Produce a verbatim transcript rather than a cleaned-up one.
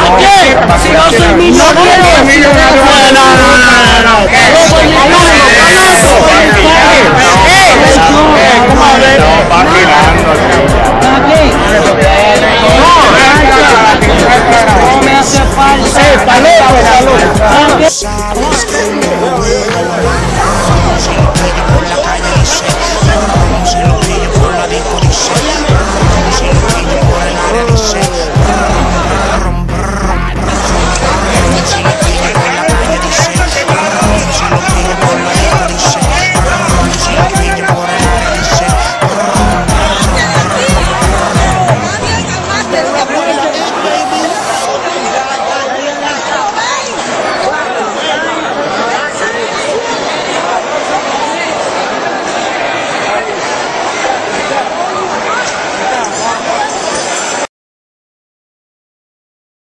¿Por qué? Si no soy millonario. No, no, no, no, no.